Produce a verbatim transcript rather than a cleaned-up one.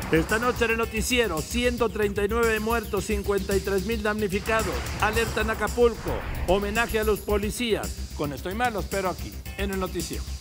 Esta noche en el noticiero, ciento treinta y nueve muertos, cincuenta y tres mil damnificados. Alerta en Acapulco, homenaje a los policías. Con esto y más, lo espero aquí, en el noticiero.